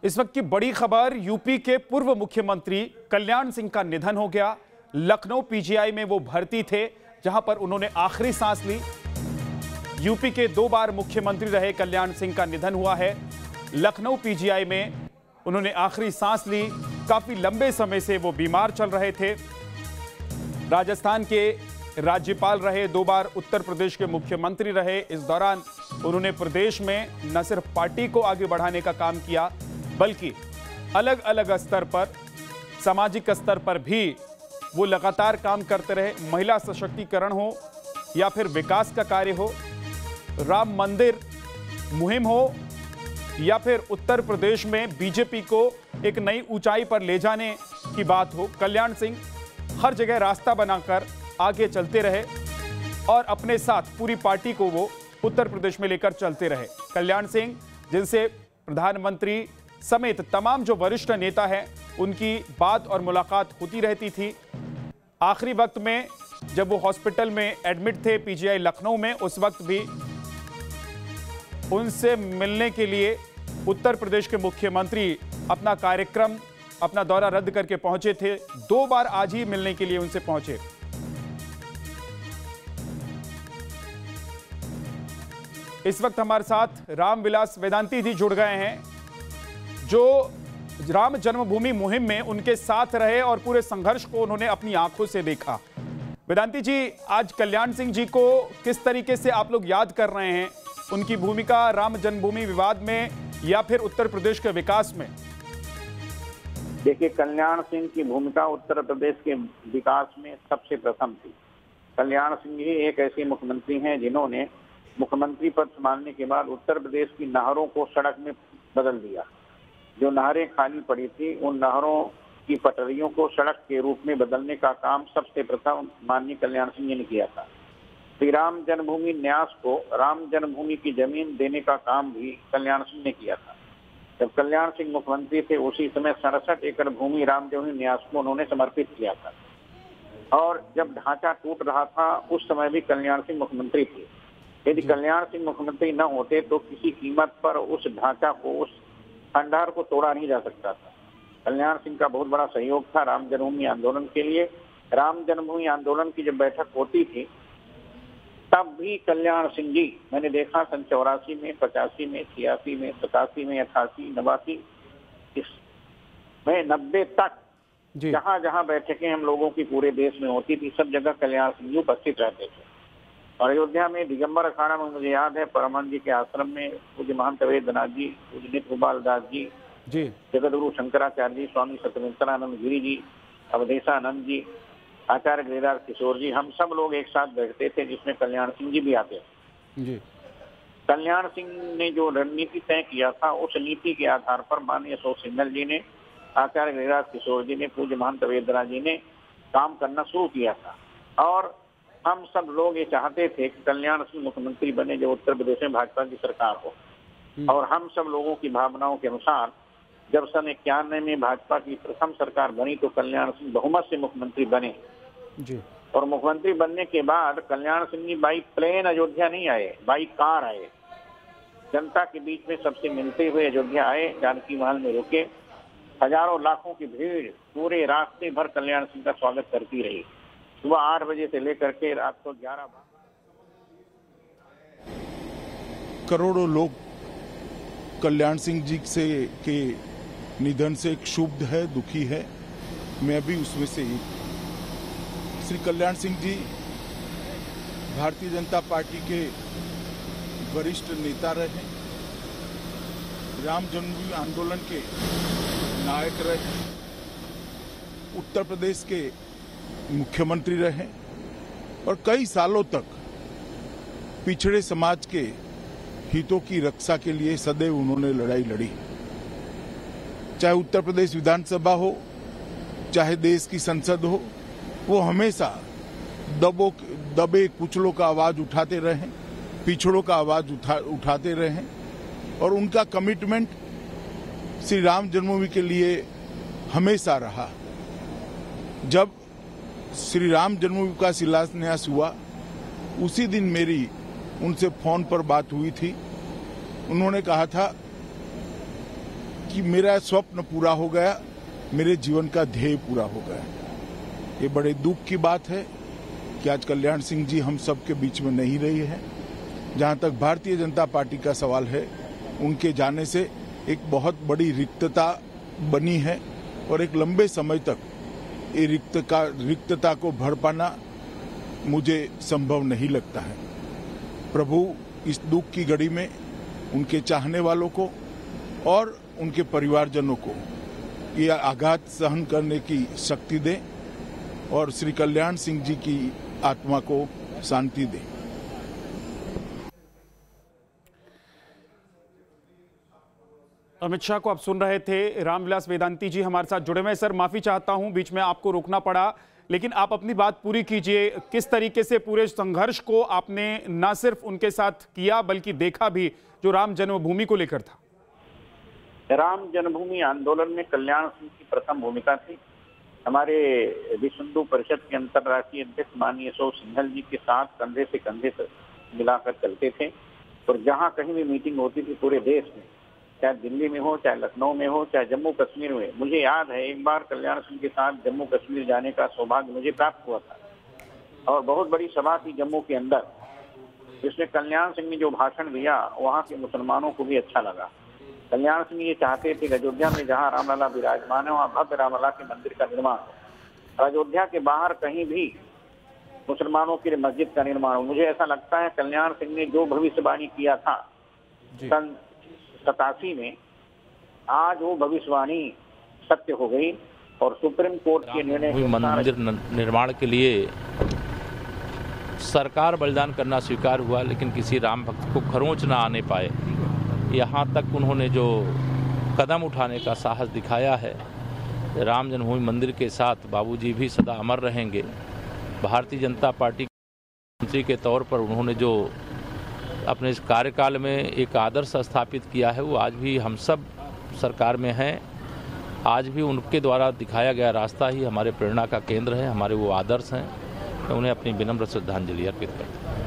इस वक्त की बड़ी खबर, यूपी के पूर्व मुख्यमंत्री कल्याण सिंह का निधन हो गया। लखनऊ पीजीआई में वो भर्ती थे, जहां पर उन्होंने आखिरी सांस ली। यूपी के 2 बार मुख्यमंत्री रहे कल्याण सिंह का निधन हुआ है। लखनऊ पीजीआई में उन्होंने आखिरी सांस ली। काफी लंबे समय से वो बीमार चल रहे थे। राजस्थान के राज्यपाल रहे, 2 बार उत्तर प्रदेश के मुख्यमंत्री रहे। इस दौरान उन्होंने प्रदेश में न सिर्फ पार्टी को आगे बढ़ाने का काम किया, बल्कि अलग अलग स्तर पर, सामाजिक स्तर पर भी वो लगातार काम करते रहे। महिला सशक्तिकरण हो या फिर विकास का कार्य हो, राम मंदिर मुहिम हो या फिर उत्तर प्रदेश में बीजेपी को एक नई ऊंचाई पर ले जाने की बात हो, कल्याण सिंह हर जगह रास्ता बनाकर आगे चलते रहे और अपने साथ पूरी पार्टी को वो उत्तर प्रदेश में लेकर चलते रहे। कल्याण सिंह, जिनसे प्रधानमंत्री समेत तमाम जो वरिष्ठ नेता हैं, उनकी बात और मुलाकात होती रहती थी। आखिरी वक्त में जब वो हॉस्पिटल में एडमिट थे पीजीआई लखनऊ में, उस वक्त भी उनसे मिलने के लिए उत्तर प्रदेश के मुख्यमंत्री अपना कार्यक्रम, अपना दौरा रद्द करके पहुंचे थे। 2 बार आज ही मिलने के लिए उनसे पहुंचे। इस वक्त हमारे साथ रामविलास वेदांती जी जुड़ गए हैं, जो राम जन्मभूमि मुहिम में उनके साथ रहे और पूरे संघर्ष को उन्होंने अपनी आंखों से देखा। वेदांती जी, आज कल्याण सिंह जी को किस तरीके से आप लोग याद कर रहे हैं? उनकी भूमिका राम जन्मभूमि विवाद में या फिर उत्तर प्रदेश के विकास में? देखिए, कल्याण सिंह की भूमिका उत्तर प्रदेश के विकास में सबसे प्रथम थी। कल्याण सिंह ही एक ऐसे मुख्यमंत्री हैं जिन्होंने मुख्यमंत्री पद संभालने के बाद उत्तर प्रदेश की नहरों को सड़क में बदल दिया। जो नहरें खाली पड़ी थी, उन नहरों की पटरियों को सड़क के रूप में बदलने का काम सबसे प्रथम माननीय कल्याण सिंह ने किया था। श्री राम जन्मभूमि न्यास को राम जन्मभूमि की जमीन देने का काम भी कल्याण सिंह ने किया था। जब कल्याण सिंह मुख्यमंत्री थे, उसी समय 67 एकड़ भूमि राम जन्मभूमि न्यास को उन्होंने समर्पित किया था। और जब ढांचा टूट रहा था, उस समय भी कल्याण सिंह मुख्यमंत्री थे। यदि कल्याण सिंह मुख्यमंत्री न होते तो किसी कीमत पर उस ढांचा को, उस खंडहर को तोड़ा नहीं जा सकता था। कल्याण सिंह का बहुत बड़ा सहयोग था राम जन्मभूमि आंदोलन के लिए। राम जन्मभूमि आंदोलन की जब बैठक होती थी, तब भी कल्याण सिंह जी, मैंने देखा सन 84 में, 85 में, 86 में, 87 में, 88, 89, इसमें 90 तक जहां जहां बैठकें हम लोगों की पूरे देश में होती थी, सब जगह कल्याण सिंह जी उपस्थित रहते थे। और अयोध्या में दिगंबर अखाड़ा में मुझे याद है, परमानंद जी के आश्रम में पूज्य महंत वेदनाथ जी, पूज्य नित्य गोपाल दास जी, जगतगुरु शंकराचार्य जी, स्वामी सत्यमित्रानंद गिरी जी, अवधेशानंद जी, आचार्य गिरिराज किशोर जी, हम सब लोग एक साथ बैठते थे, जिसमें कल्याण सिंह जी भी आते थे। कल्याण सिंह ने जो रणनीति तय किया था, उस नीति के आधार पर माननीय अशोक सिंघल जी ने, आचार्य गिरिराज किशोर जी ने, पूज्य महंत वेदनाथ जी ने काम करना शुरू किया था। और हम सब लोग ये चाहते थे कि कल्याण सिंह मुख्यमंत्री बने, जो उत्तर प्रदेश में भाजपा की सरकार हो। और हम सब लोगों की भावनाओं के अनुसार जब सन 91 में भाजपा की प्रथम सरकार बनी, तो कल्याण सिंह बहुमत से मुख्यमंत्री बने जी। और मुख्यमंत्री बनने के बाद कल्याण सिंह जी बाई प्लेन अयोध्या नहीं आए, बाई कार आए। जनता के बीच में सबसे मिलते हुए अयोध्या आए, जानकी महल में रुके। हजारों लाखों की भीड़ पूरे रास्ते भर कल्याण सिंह का स्वागत करती रही। सुबह 8 बजे से लेकर के रात को 11 बजे। करोड़ों लोग कल्याण सिंह जी के निधन से क्षुब्ध है, दुखी है। मैं भी उसमें से एक। श्री कल्याण सिंह जी भारतीय जनता पार्टी के वरिष्ठ नेता रहे, राम जन्मभूमि आंदोलन के नायक रहे, उत्तर प्रदेश के मुख्यमंत्री रहे और कई सालों तक पिछड़े समाज के हितों की रक्षा के लिए सदैव उन्होंने लड़ाई लड़ी। चाहे उत्तर प्रदेश विधानसभा हो, चाहे देश की संसद हो, वो हमेशा दबे कुचलों का आवाज उठाते रहे, पिछड़ों का आवाज उठाते रहे। और उनका कमिटमेंट श्री राम जन्मभूमि के लिए हमेशा रहा। जब श्री राम जन्मभूमि का शिलान्यास हुआ, उसी दिन मेरी उनसे फोन पर बात हुई थी। उन्होंने कहा था कि मेरा स्वप्न पूरा हो गया, मेरे जीवन का ध्येय पूरा हो गया। ये बड़े दुख की बात है कि आज कल्याण सिंह जी हम सब के बीच में नहीं रही है। जहां तक भारतीय जनता पार्टी का सवाल है, उनके जाने से एक बहुत बड़ी रिक्तता बनी है और एक लंबे समय तक ये रिक्तता को भर पाना मुझे संभव नहीं लगता है। प्रभु इस दुख की घड़ी में उनके चाहने वालों को और उनके परिवारजनों को ये आघात सहन करने की शक्ति दें और श्री कल्याण सिंह जी की आत्मा को शांति दें। अमित शाह को आप सुन रहे थे। रामविलास वेदांती जी हमारे साथ जुड़े हुए हैं। सर, माफी चाहता हूं, बीच में आपको रोकना पड़ा, लेकिन आप अपनी बात पूरी कीजिए। किस तरीके से पूरे संघर्ष को आपने न सिर्फ उनके साथ किया बल्कि देखा भी, जो राम जन्मभूमि को लेकर था? राम जन्मभूमि आंदोलन में कल्याण सिंह की प्रथम भूमिका थी। हमारे विश्व हिंदू परिषद के अंतर्राष्ट्रीय अध्यक्ष माननीय अशोक सिंघल जी के साथ कंधे से कंधे मिलाकर चलते थे और जहां कहीं भी मीटिंग होती थी पूरे देश में, चाहे दिल्ली में हो, चाहे लखनऊ में हो, चाहे जम्मू कश्मीर में। मुझे याद है एक बार कल्याण सिंह के साथ जम्मू कश्मीर जाने का सौभाग्य मुझे प्राप्त हुआ था और बहुत बड़ी सभा थी जम्मू के अंदर, जिसमें कल्याण सिंह ने जो भाषण दिया वहाँ के मुसलमानों को भी अच्छा लगा। कल्याण सिंह ये चाहते थे कि अयोध्या में जहाँ रामलला विराजमान है वहाँ भव्य रामलला के मंदिर का निर्माण हो, अयोध्या के बाहर कहीं भी मुसलमानों के लिए मस्जिद का निर्माण हो। मुझे ऐसा लगता है कल्याण सिंह ने जो भविष्यवाणी किया था सन 87 में, आज वो भविष्यवाणी सत्य हो गई और सुप्रीम कोर्ट के निर्णय मंदिर निर्माण के लिए सरकार बलिदान करना स्वीकार हुआ, लेकिन किसी राम भक्त को खरोंच ना आने पाए। यहाँ तक उन्होंने जो कदम उठाने का साहस दिखाया है, राम जन्मभूमि मंदिर के साथ बाबूजी भी सदा अमर रहेंगे। भारतीय जनता पार्टी के मंत्री के तौर पर उन्होंने जो अपने इस कार्यकाल में एक आदर्श स्थापित किया है, वो आज भी हम सब सरकार में हैं। आज भी उनके द्वारा दिखाया गया रास्ता ही हमारे प्रेरणा का केंद्र है, हमारे वो आदर्श हैं। मैं उन्हें अपनी विनम्र श्रद्धांजलि अर्पित करता हूँ।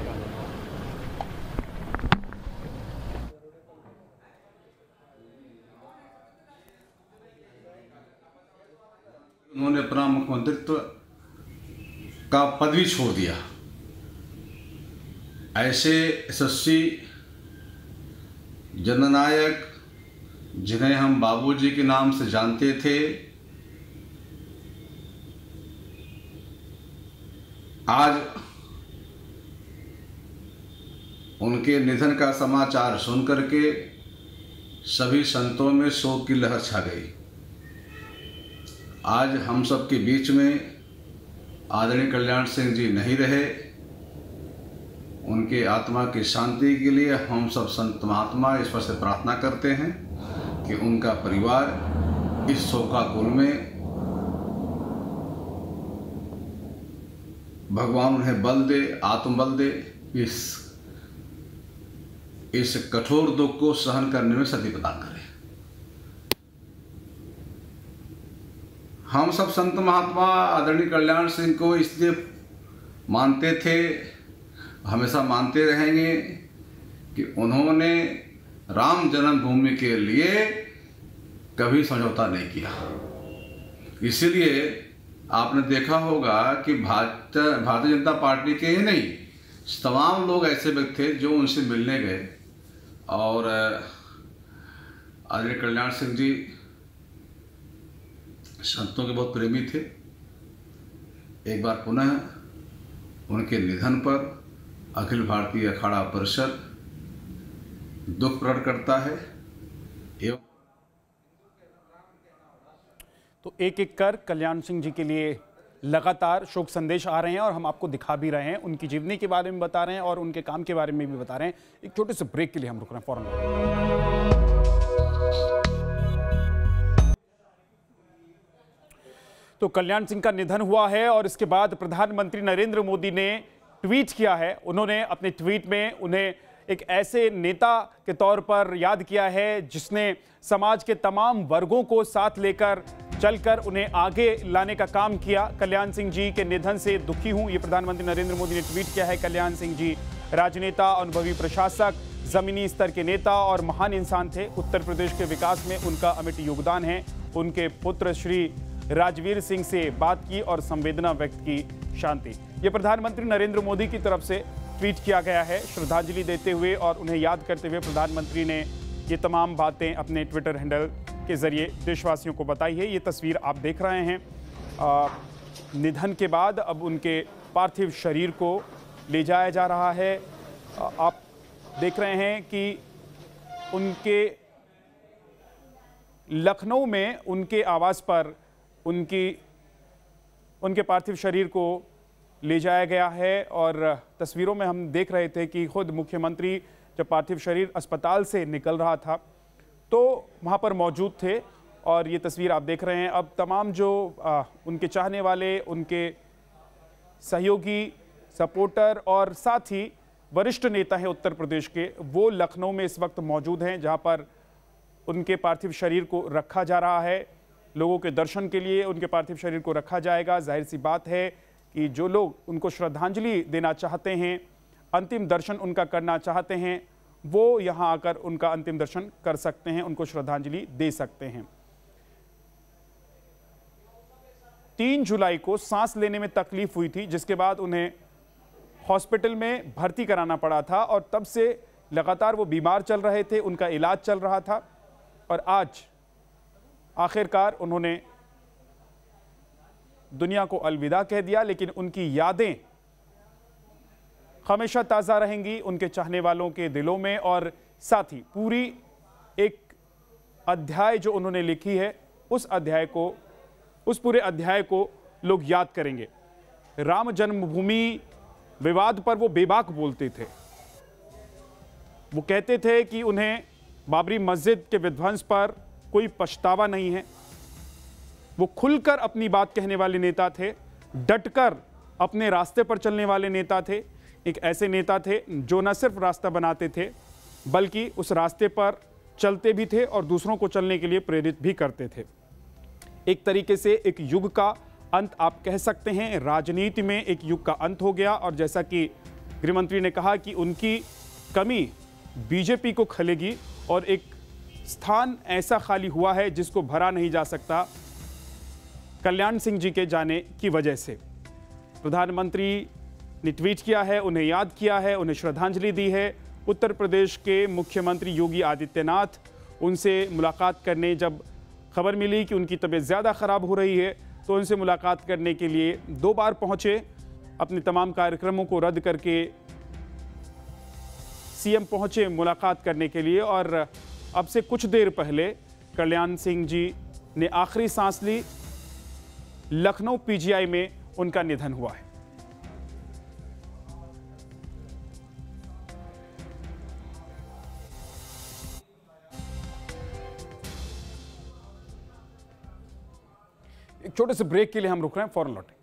उन्होंने अपना मुख्यमंत्रित्व का पदवी छोड़ दिया। ऐसे यशस्वी जननायक जिन्हें हम बाबूजी के नाम से जानते थे, आज उनके निधन का समाचार सुनकर के सभी संतों में शोक की लहर छा गई। आज हम सब के बीच में आदरणीय कल्याण सिंह जी नहीं रहे। उनके आत्मा की शांति के लिए हम सब संत महात्मा ईश्वर से प्रार्थना करते हैं कि उनका परिवार इस शोकाकुल में भगवान उन्हें बल दे, आत्मबल दे, इस कठोर दुख को सहन करने में शक्ति प्रदान करे। हम सब संत महात्मा आदरणीय कल्याण सिंह को इसलिए मानते थे, हमेशा मानते रहेंगे कि उन्होंने राम जन्मभूमि के लिए कभी समझौता नहीं किया। इसीलिए आपने देखा होगा कि भारतीय जनता पार्टी के ही नहीं, तमाम लोग ऐसे व्यक्ति थे जो उनसे मिलने गए और आदरणीय कल्याण सिंह जी संतों के बहुत प्रेमी थे। एक बार पुनः उनके निधन पर अखिल भारतीय अखाड़ा परिषद दुख प्रकट करता है। एवं तो एक एक कर कल्याण सिंह जी के लिए लगातार शोक संदेश आ रहे हैं और हम आपको दिखा भी रहे हैं, उनकी जीवनी के बारे में बता रहे हैं और उनके काम के बारे में भी बता रहे हैं। एक छोटे से ब्रेक के लिए हम रुक रहे हैं फौरन। तो कल्याण सिंह का निधन हुआ है और इसके बाद प्रधानमंत्री नरेंद्र मोदी ने ट्वीट किया है। उन्होंने अपने ट्वीट में उन्हें एक ऐसे नेता के तौर पर याद किया है जिसने समाज के तमाम वर्गों को साथ लेकर चलकर उन्हें आगे लाने का काम किया। कल्याण सिंह जी के निधन से दुखी हूं, ये प्रधानमंत्री नरेंद्र मोदी ने ट्वीट किया है। कल्याण सिंह जी राजनेता, अनुभवी प्रशासक, जमीनी स्तर के नेता और महान इंसान थे। उत्तर प्रदेश के विकास में उनका अमिट योगदान है। उनके पुत्र श्री राजवीर सिंह से बात की और संवेदना व्यक्त की। शांति। ये प्रधानमंत्री नरेंद्र मोदी की तरफ से ट्वीट किया गया है। श्रद्धांजलि देते हुए और उन्हें याद करते हुए प्रधानमंत्री ने ये तमाम बातें अपने ट्विटर हैंडल के जरिए देशवासियों को बताई है। ये तस्वीर आप देख रहे हैं। निधन के बाद अब उनके पार्थिव शरीर को ले जाया जा रहा है। आप देख रहे हैं कि उनके लखनऊ में उनके आवास पर उनके पार्थिव शरीर को ले जाया गया है। और तस्वीरों में हम देख रहे थे कि खुद मुख्यमंत्री जब पार्थिव शरीर अस्पताल से निकल रहा था तो वहां पर मौजूद थे। और ये तस्वीर आप देख रहे हैं। अब तमाम जो उनके चाहने वाले, उनके सहयोगी, सपोर्टर और साथ ही वरिष्ठ नेता हैं उत्तर प्रदेश के, वो लखनऊ में इस वक्त मौजूद हैं, जहां पर उनके पार्थिव शरीर को रखा जा रहा है। लोगों के दर्शन के लिए उनके पार्थिव शरीर को रखा जाएगा। जाहिर सी बात है कि जो लोग उनको श्रद्धांजलि देना चाहते हैं, अंतिम दर्शन उनका करना चाहते हैं, वो यहां आकर उनका अंतिम दर्शन कर सकते हैं, उनको श्रद्धांजलि दे सकते हैं। 3 जुलाई को सांस लेने में तकलीफ हुई थी, जिसके बाद उन्हें हॉस्पिटल में भर्ती कराना पड़ा था और तब से लगातार वो बीमार चल रहे थे, उनका इलाज चल रहा था। और आज आखिरकार उन्होंने दुनिया को अलविदा कह दिया। लेकिन उनकी यादें हमेशा ताज़ा रहेंगी उनके चाहने वालों के दिलों में। और साथ ही पूरी एक अध्याय जो उन्होंने लिखी है, उस पूरे अध्याय को लोग याद करेंगे। राम जन्मभूमि विवाद पर वो बेबाक बोलते थे। वो कहते थे कि उन्हें बाबरी मस्जिद के विध्वंस पर कोई पछतावा नहीं है। वो खुलकर अपनी बात कहने वाले नेता थे, डटकर अपने रास्ते पर चलने वाले नेता थे। एक ऐसे नेता थे जो न सिर्फ रास्ता बनाते थे बल्कि उस रास्ते पर चलते भी थे और दूसरों को चलने के लिए प्रेरित भी करते थे। एक तरीके से एक युग का अंत आप कह सकते हैं। राजनीति में एक युग का अंत हो गया। और जैसा कि गृहमंत्री ने कहा कि उनकी कमी बीजेपी को खलेगी और एक स्थान ऐसा खाली हुआ है जिसको भरा नहीं जा सकता कल्याण सिंह जी के जाने की वजह से। प्रधानमंत्री ने ट्वीट किया है, उन्हें याद किया है, उन्हें श्रद्धांजलि दी है। उत्तर प्रदेश के मुख्यमंत्री योगी आदित्यनाथ उनसे मुलाकात करने, जब खबर मिली कि उनकी तबीयत ज़्यादा ख़राब हो रही है तो उनसे मुलाकात करने के लिए 2 बार पहुंचे। अपने तमाम कार्यक्रमों को रद्द करके सीएम पहुंचे मुलाकात करने के लिए। और अब से कुछ देर पहले कल्याण सिंह जी ने आखिरी सांस ली। लखनऊ पीजीआई में उनका निधन हुआ है। एक छोटे से ब्रेक के लिए हम रुक रहे हैं, फौरन लौटें।